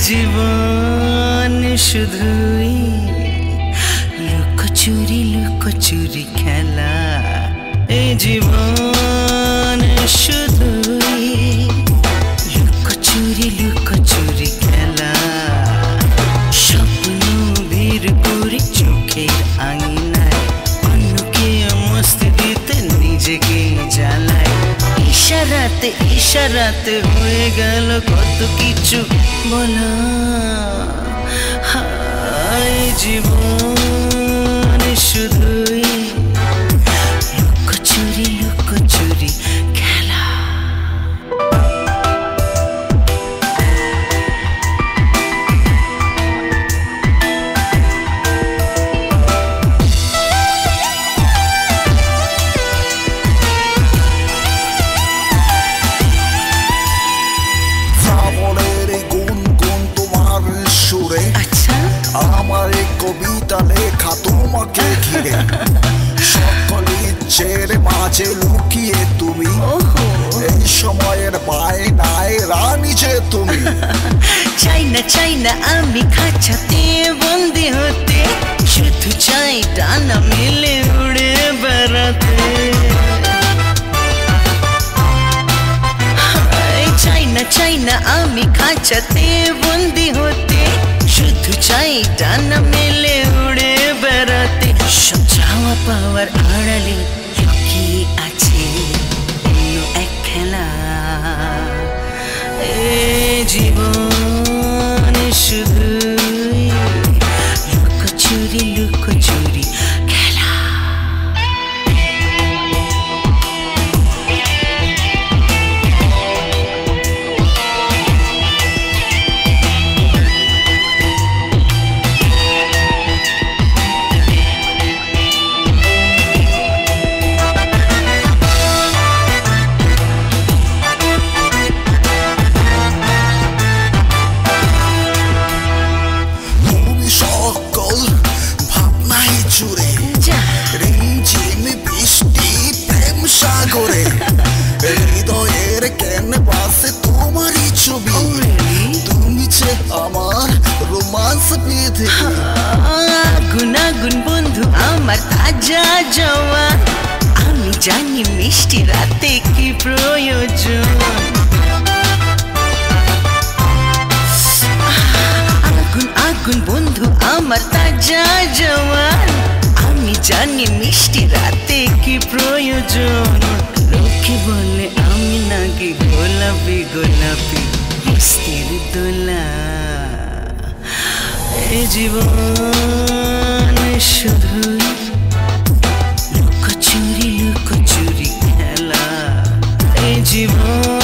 জীবন শুধুই লুকোচুরি খেলা। এই জীবন শুধুই লুকোচুরি খেলা। স্বপ্ন বের করে চোখের আঙিনায় অন্যকে মস্তি দিতে নিজেকে জ্বালায়। ইশারাতে হয়ে গেল কত কিছু বলা। হায় জীবন শুধুই লুকোচুরি খেলা। আমার কবিতা লেখা তোমাকে ঘিরে, সকল ইচ্ছের মাঝে লুকিয়ে তুমি এই সময়ের বায়নায় রানী যে তুমি। চাই না আমি খাঁচাতে বন্দি হতে, শুধু চাই ডানা মেলে উড়ে বেড়াতে। চাই না আমি খাঁচাতে বন্দি হতে, শুধু চাই ডানা মেলে উড়ে বেড়াতে। সব চাওয়া পাওয়ার আড়ালে লুকিয়ে আছে অন্য এক খেলা। এ জীবন শুধুই লুকোচুরি খেলা। সাগরে হৃদয়ের ক্যানভাসে তোমারই ছবি, তুমি যে আমার রোমান্স পৃথিবী। আগুন বন্ধু আমার তাজা জওয়ান, আমি জানি মিষ্টি রাতে কি প্রয়োজন। আগুন বন্ধু আমার তাজা জওয়ান, আমি জানি মিষ্টি রাতে কি প্রয়োজন। লোকে বলে আমি নাকি গোলাপি মস্তির দোলা। এ জীবন শুধুই লুকোচুরি খেলা। এ জীবন